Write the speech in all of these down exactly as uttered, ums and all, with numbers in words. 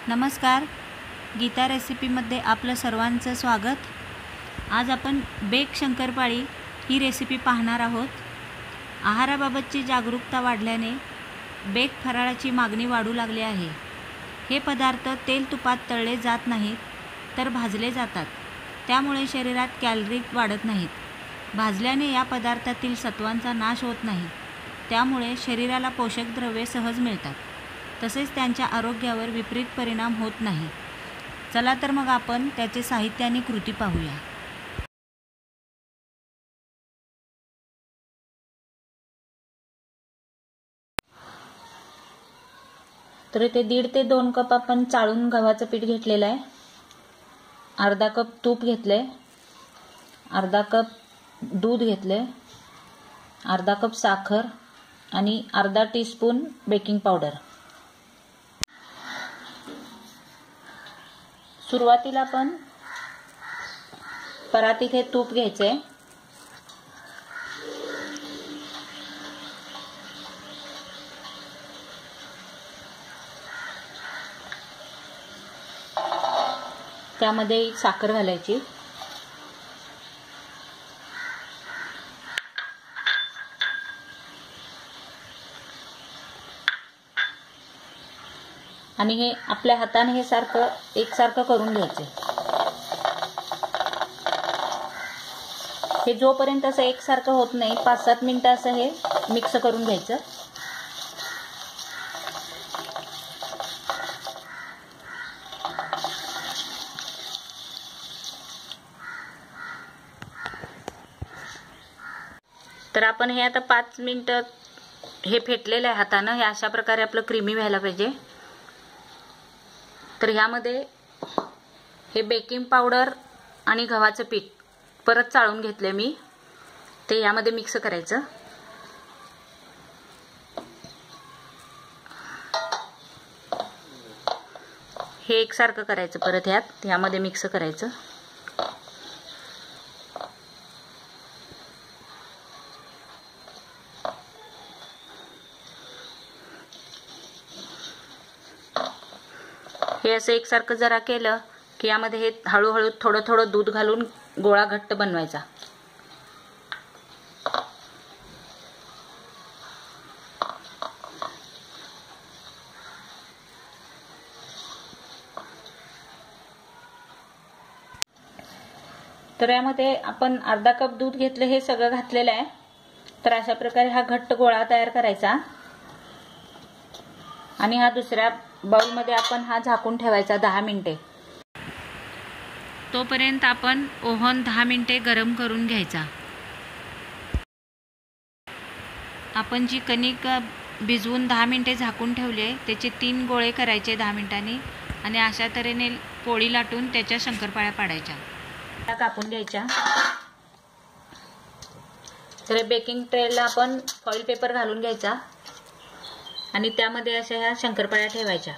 नमस्कार, गीता रेसिपीमध्ये आपलं सर्वांचं स्वागत। आज आपण बेक शंकरपाळी ही रेसिपी पाहणार आहोत। आहाराबाबतची जागरूकता वाढल्याने बेक फराळाची मागणी वाढू लागली आहे। हे पदार्थ तेल तुपात तळले जात नाहीत तर भाजले जातात, त्यामुळे शरीरात कॅलरी वाढत नाहीत। भाजल्याने या पदार्थातील सत्वांचा नाश होत नाही, त्यामुळे शरीराला पोषक द्रव्ये सहज मिळतात, तसेच त्यांच्या आरोग्यावर विपरीत परिणाम होत नाही। चला तर मग आपण त्याचे साहित्य आणि कृती पाहूया। तर इथे दीड ते दोन कप आपण चाळून गव्हाचं पीठ घेतलेलं आहे। अर्धा कप तूप घेतले, अर्धा कप दूध घेतले, अर्धा कप साखर आणि अर्धा टीस्पून बेकिंग पावडर। सुरुवातीला आपण परातीत हे तूप घ्यायचे, त्यामध्ये साखर घालायची, आणि हे आपल्या हाताने हे सारखं एकसारखं करून घ्यायचे। हे जोपर्यंत असं एकसारखं होत नाही पाच सात मिनिटं असं हे मिक्स करून घ्यायचं। तर आपण हे आता पाच मिनिटं हे फेटलेलं आहे हाताने, हे अशा प्रकारे आपलं क्रीमी व्हायला पाहिजे। तर ह्यामध्ये हे बेकिंग पावडर आणि गव्हाचं पीठ परत चाळून घेतले मी, ते यामध्ये मिक्स करायचं। हे एकसारखं करायचं, परत ह्यात यामध्ये मिक्स करायचं। हे असं एकसारखं जरा केलं की यामध्ये हे हळूहळू थोडं थोडं दूध घालून गोळा घट्ट बनवायचा। तर यामध्ये आपण अर्धा कप दूध घेतले, हे सगळं घातलेलं आहे। तर अशा प्रकारे हा घट्ट गोळा तयार करायचा आणि हा दुसऱ्या बाउल मध्ये आपण हा झाकून ठेवायचा दहा मिनिटे। तोपर्यंत आपण ओव्हन दहा मिनिटे गरम करून घ्यायचा। आपण जी कणिक भिजवून दहा मिनिटे झाकून ठेवले त्याचे तीन गोळे करायचे दहा मिनिटांनी, आणि अशा तऱ्हेने पोळी लाटून त्याच्या शंकरपाळ्या पाडायच्या, त्या कापून घ्यायच्या। तर बेकिंग ट्रेला आपण फॉइल पेपर घालून घ्यायचा आणि त्यामध्ये अशा ह्या शंकरपाळ्या ठेवायच्या।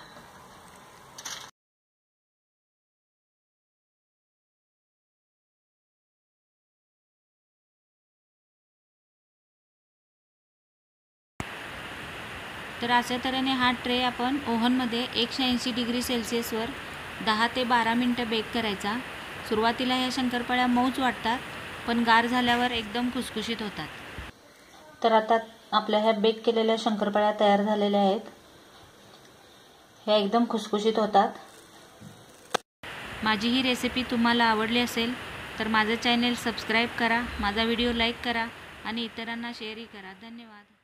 तर अशा तऱ्हेने हा ट्रे आपण ओव्हनमध्ये एकशे ऐंशी डिग्री सेल्सिअसवर दहा ते बारा मिनिटं बेक करायचा। सुरुवातीला ह्या शंकरपाळ्या मऊच वाटतात, पण गार झाल्यावर एकदम खुसखुशीत होतात। तर आता आपल्या ह्या बेक केलेल्या शंकरपाळ्या तयार झालेल्या आहेत, ह्या एकदम खुसखुशीत होतात। माझी ही रेसिपी तुम्हाला आवडली असेल तर माझं चॅनल सबस्क्राईब करा, माझा व्हिडिओ लाईक करा आणि इतरांना शेअरही करा। धन्यवाद।